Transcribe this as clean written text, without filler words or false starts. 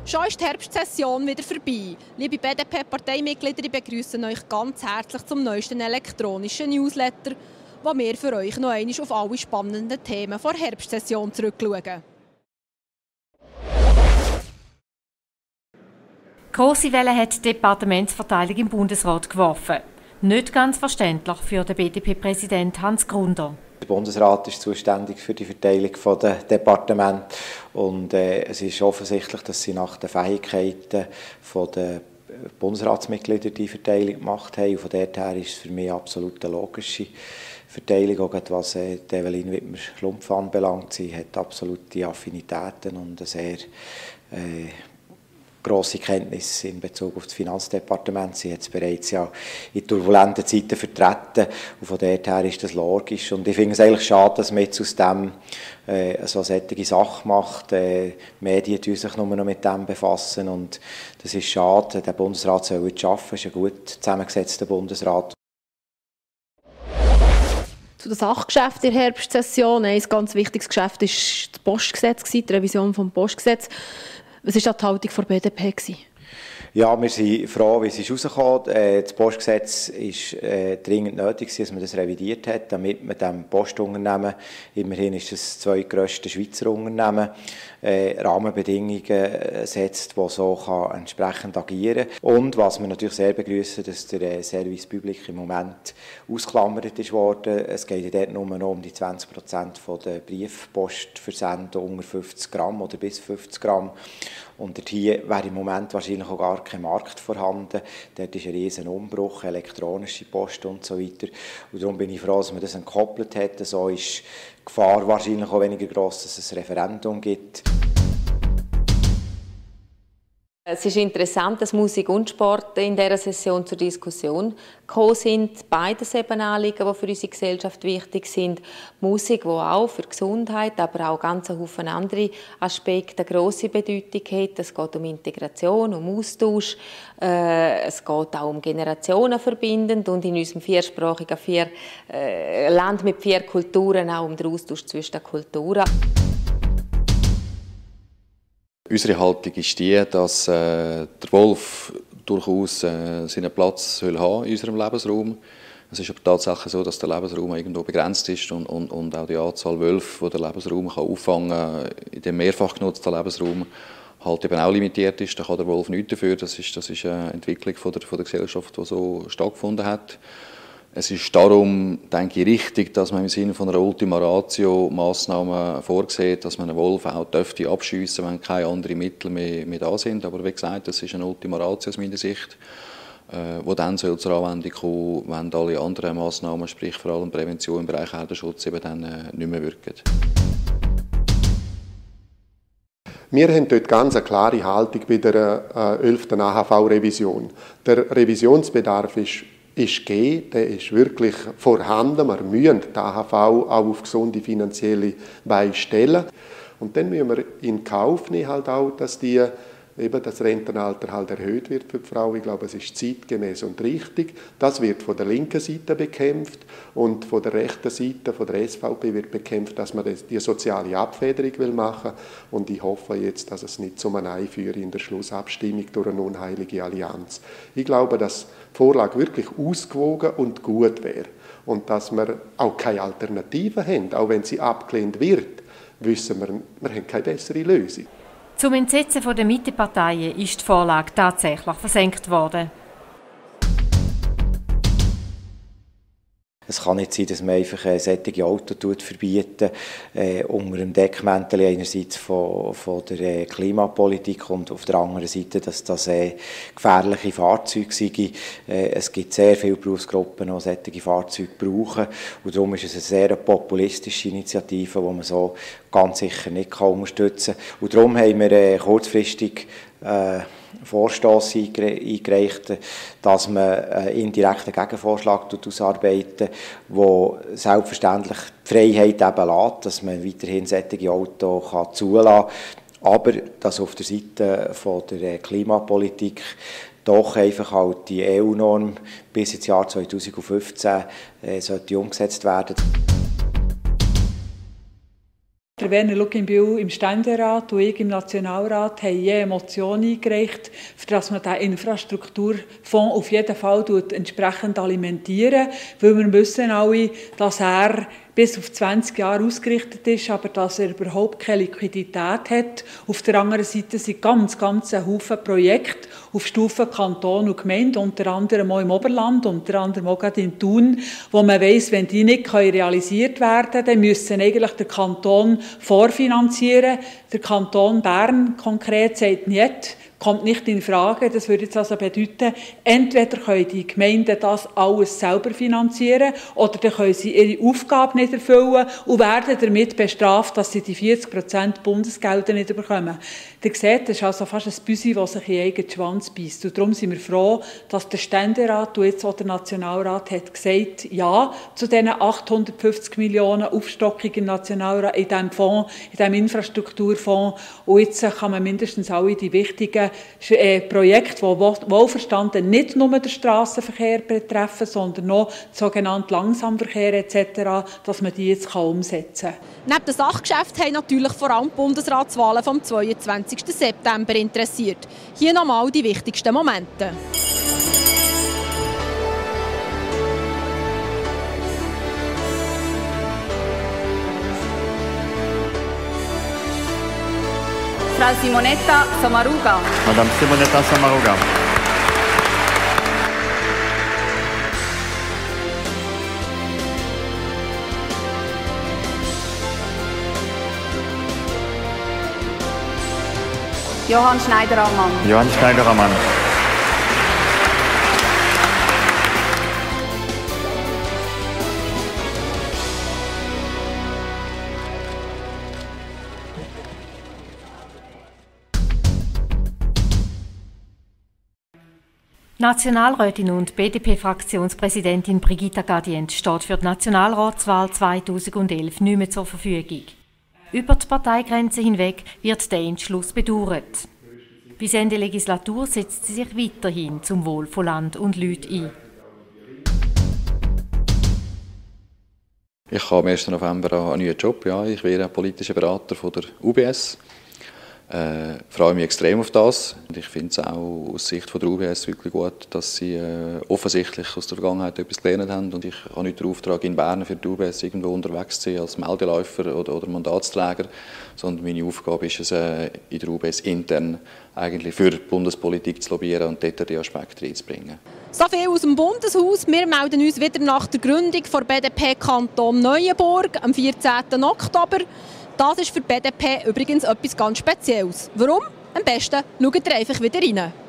Schon ist die Herbstsession wieder vorbei. Liebe BDP-Parteimitglieder, ich begrüße euch ganz herzlich zum neuesten elektronischen Newsletter, wo wir für euch noch einmal auf alle spannenden Themen der Herbstsession zurückschauen. Grosse Welle hat die Departementsverteilung im Bundesrat geworfen. Nicht ganz verständlich für den BDP-Präsident Hans Grunder. Der Bundesrat ist zuständig für die Verteilung der Departemente und es ist offensichtlich, dass sie nach den Fähigkeiten der Bundesratsmitglieder die Verteilung gemacht haben. Und von dort her ist es für mich absolut eine logische Verteilung, auch was Evelyn Wittmer-Schlumpf anbelangt. Sie hat absolute Affinitäten und eine sehr grosse Kenntnis in Bezug auf das Finanzdepartement. Sie hat es bereits ja in turbulenten Zeiten vertreten und von dort her ist das logisch. Und ich finde es eigentlich schade, dass man jetzt aus dem so eine solche Sache macht. Medien tun sich nur noch mit dem befassen und das ist schade. Der Bundesrat soll jetzt arbeiten, es ist ein gut zusammengesetzter Bundesrat. Zu den Sachgeschäften in der Herbstsession. Ein ganz wichtiges Geschäft war das Postgesetz, die Revision des Postgesetzes. Was war die Haltung der BDP? Ja, wir sind froh, wie es rausgekommen ist. Das Postgesetz war dringend nötig, dass man das revidiert hat, damit man dem Postunternehmen, immerhin ist es das zweitgrösste Schweizer Unternehmen, Rahmenbedingungen setzt, die so entsprechend agieren kann. Und was wir natürlich sehr begrüßen, dass der Service Public im Moment ausgeklammert ist worden. Es geht ja dort nur noch um die 20% der Briefpostversände unter 50 Gramm oder bis 50 Gramm. Und hier wäre im Moment wahrscheinlich auch gar kein Markt vorhanden. Dort ist ein riesen Umbruch, elektronische Post und so weiter. Und darum bin ich froh, dass man das entkoppelt hat. So ist die Gefahr wahrscheinlich auch weniger gross, dass es ein Referendum gibt. Es ist interessant, dass Musik und Sport in dieser Session zur Diskussion gekommen sind. Beides eben Anliegen, die für unsere Gesellschaft wichtig sind. Musik, die auch für die Gesundheit, aber auch ganz einen Haufen andere Aspekte eine grosse Bedeutung hat. Es geht um Integration, um Austausch. Es geht auch um Generationen verbindend und in unserem viersprachigen Land mit 4 Kulturen auch um den Austausch zwischen den Kulturen. Unsere Haltung ist die, dass der Wolf durchaus seinen Platz haben soll in unserem Lebensraum. Es ist aber tatsächlich so, dass der Lebensraum irgendwo begrenzt ist und auch die Anzahl Wölfe, die der Lebensraum auffangen kann, in dem mehrfach genutzten Lebensraum halt eben auch limitiert ist. Da kann der Wolf nichts dafür. Das ist eine Entwicklung von der Gesellschaft, die so stattgefunden hat. Es ist darum, denke ich, richtig, dass man im Sinne von einer Ultima Ratio Massnahmen vorsieht, dass man einen Wolf auch dürfte abschiessen, wenn keine anderen Mittel mehr da sind. Aber wie gesagt, das ist eine Ultima Ratio aus meiner Sicht, die dann zur Anwendung kommen, wenn alle anderen Massnahmen, sprich vor allem Prävention im Bereich Herdenschutz, eben dann nicht mehr wirken. Wir haben dort ganz eine klare Haltung bei der 11. AHV-Revision. Der Revisionsbedarf ist gegeben, der ist wirklich vorhanden. Wir müssen die AHV auch auf gesunde finanzielle Beine stellen. Und dann müssen wir in Kauf nehmen, halt auch, dass das Rentenalter halt erhöht wird für die Frau. Ich glaube, es ist zeitgemäß und richtig. Das wird von der linken Seite bekämpft und von der rechten Seite, von der SVP, wird bekämpft, dass man die soziale Abfederung machen will. Und ich hoffe jetzt, dass es nicht zum Nein führt in der Schlussabstimmung durch eine unheilige Allianz. Ich glaube, dass die Vorlage wirklich ausgewogen und gut wäre und dass wir auch keine Alternative haben, auch wenn sie abgelehnt wird, wissen wir haben keine bessere Lösung. Zum Entsetzen der Mitteparteien ist die Vorlage tatsächlich versenkt worden. Es kann nicht sein, dass man einfach solche Autos verbietet, unter dem Deckmäntel einerseits von der Klimapolitik und auf der anderen Seite, dass das gefährliche Fahrzeuge sind. Es gibt sehr viele Berufsgruppen, die solche Fahrzeuge brauchen. Und darum ist es eine sehr populistische Initiative, die man so ganz sicher nicht unterstützen kann. Und darum haben wir kurzfristig Vorstoss eingereicht, dass man einen indirekten Gegenvorschlag ausarbeitet, der selbstverständlich die Freiheit eben lässt, dass man weiterhin solche Autos zulassen kann, aber dass auf der Seite von der Klimapolitik doch einfach halt die EU-Norm bis ins Jahr 2015 sollte umgesetzt werden. Der Werner Luginbühl im Ständerat und ich im Nationalrat haben je eine Motion eingereicht, für dass man den Infrastrukturfonds auf jeden Fall entsprechend alimentieren, weil wir wissen alle, dass er bis auf 20 Jahre ausgerichtet ist, aber dass er überhaupt keine Liquidität hat. Auf der anderen Seite sind ganz ein Haufen Projekte auf Stufe Kanton und Gemeinde, unter anderem auch im Oberland, unter anderem auch gerade in Thun, wo man weiss, wenn die nicht realisiert werden können, dann müssen eigentlich der Kanton vorfinanzieren. Der Kanton Bern konkret sagt nicht, kommt nicht in Frage. Das würde jetzt also bedeuten, entweder können die Gemeinden das alles selber finanzieren oder dann können sie ihre Aufgabe nicht erfüllen und werden damit bestraft, dass sie die 40% Bundesgelder nicht bekommen. Ihr seht, das ist also fast ein Büsi, das sich in den eigenen Schwanz beisst. Und darum sind wir froh, dass der Ständerat und jetzt auch der Nationalrat hat gesagt, ja, zu diesen 850 Millionen Aufstockung im Nationalrat, in diesem Fonds, in diesem Infrastrukturfonds. Und jetzt kann man mindestens alle die wichtigen Projekte, die wohlverstanden nicht nur den Strassenverkehr betreffen, sondern noch den sogenannten Langsamverkehr etc., dass man die jetzt umsetzen kann. Neben den Sachgeschäften haben natürlich vor allem die Bundesratswahlen vom 22. September interessiert. Hier nochmal die wichtigsten Momente. Frau Simonetta Sommaruga. Madame Simonetta Sommaruga. Johann Schneider-Ammann. Johann Schneider-Ammann. Nationalrätin und BDP-Fraktionspräsidentin Brigitta Gadient steht für die Nationalratswahl 2011 nicht mehr zur Verfügung. Über die Parteigrenzen hinweg wird der Entschluss bedauert. Bis Ende Legislatur setzt sie sich weiterhin zum Wohl von Land und Leuten ein. Ich habe am 1. November einen neuen Job. Ja. Ich werde politischer Berater von der UBS. Ich freue mich extrem auf das. Ich finde es auch aus Sicht von der UBS wirklich gut, dass sie offensichtlich aus der Vergangenheit etwas gelernt haben. Und ich habe nicht den Auftrag, in Bern für die UBS irgendwo unterwegs zu sein als Meldeläufer oder Mandatsträger, sondern meine Aufgabe ist es, in der UBS intern eigentlich für die Bundespolitik zu lobbyieren und dort die Aspekte reinzubringen. So viel aus dem Bundeshaus. Wir melden uns wieder nach der Gründung der BDP Kanton Neuenburg am 14. Oktober. Das ist für die BDP übrigens etwas ganz Spezielles. Warum? Am besten schaut ihr einfach wieder rein.